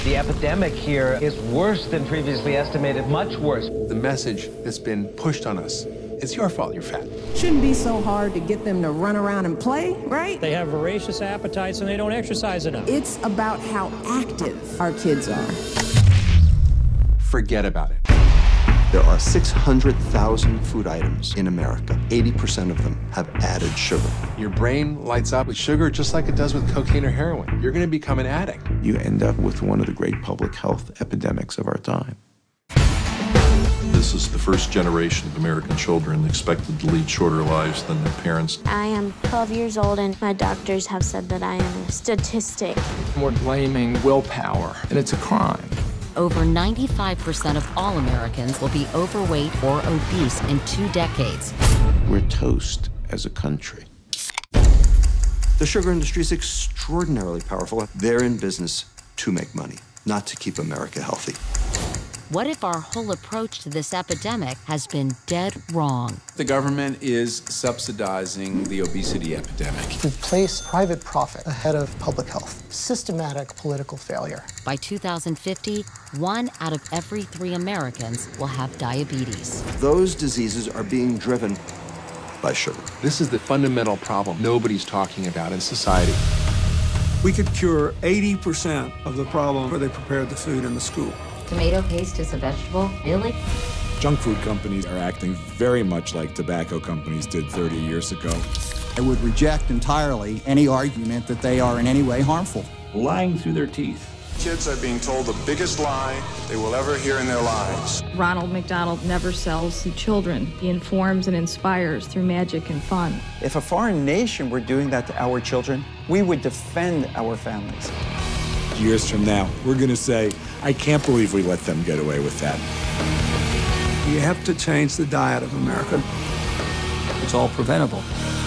The epidemic here is worse than previously estimated, much worse. The message that's been pushed on us, it's your fault you're fat. Shouldn't be so hard to get them to run around and play, right? They have voracious appetites and they don't exercise enough. It's about how active our kids are. Forget about it. There are 600,000 food items in America. 80% of them have added sugar. Your brain lights up with sugar just like it does with cocaine or heroin. You're going to become an addict. You end up with one of the great public health epidemics of our time. This is the first generation of American children expected to lead shorter lives than their parents. I am 12 years old and my doctors have said that I am a statistic. We're blaming willpower, and it's a crime. Over 95% of all Americans will be overweight or obese in 2 decades. We're toast as a country. The sugar industry is extraordinarily powerful. They're in business to make money, not to keep America healthy. What if our whole approach to this epidemic has been dead wrong? The government is subsidizing the obesity epidemic. We place private profit ahead of public health. Systematic political failure. By 2050, 1 out of every 3 Americans will have diabetes. Those diseases are being driven by sugar. This is the fundamental problem nobody's talking about in society. We could cure 80% of the problem where they prepared the food in the school. Tomato paste is a vegetable? Really? Junk food companies are acting very much like tobacco companies did 30 years ago. I would reject entirely any argument that they are in any way harmful. Lying through their teeth. Kids are being told the biggest lie they will ever hear in their lives. Ronald McDonald never sells to children. He informs and inspires through magic and fun. If a foreign nation were doing that to our children, we would defend our families. Years from now, we're going to say, I can't believe we let them get away with that. You have to change the diet of America. It's all preventable.